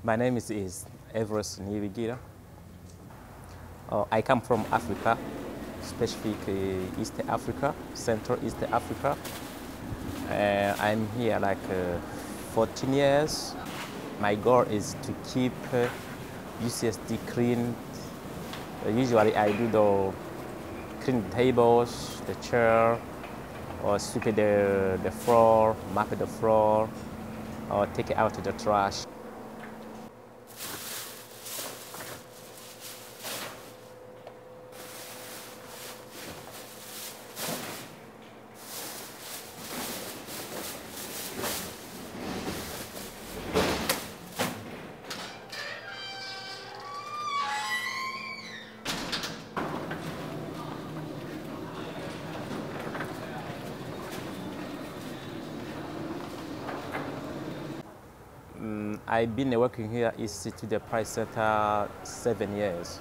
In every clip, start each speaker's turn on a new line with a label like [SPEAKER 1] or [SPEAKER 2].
[SPEAKER 1] My name is Everest Nibigira. I come from Africa, specifically East Africa, Central East Africa. I'm here like 14 years. My goal is to keep UCSD clean. Usually I do the clean tables, the chair, or sweep the floor, mop the floor, or take out the trash. I've been working here at the Price Center 7 years.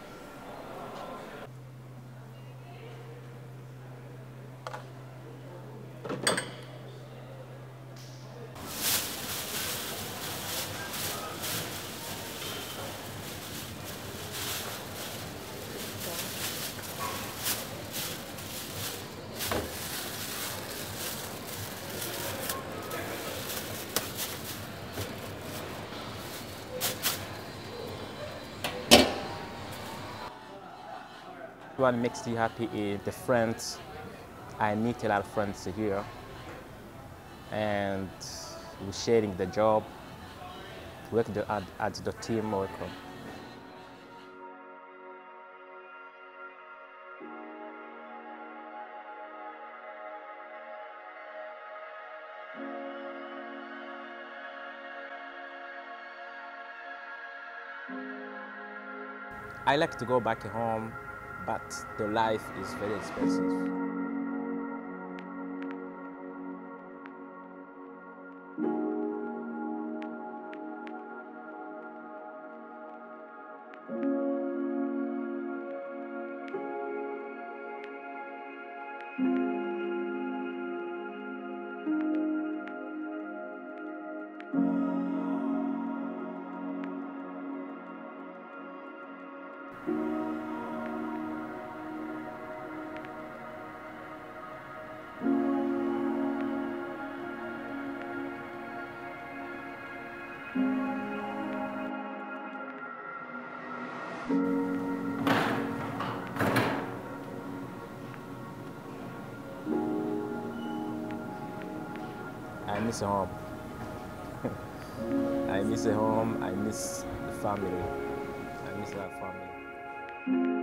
[SPEAKER 1] What makes you happy is the friends. I meet a lot of friends here, and we're sharing the job, work at the team work. I like to go back home, but the life is very expensive. I miss home. I miss home. I miss the family. I miss that family.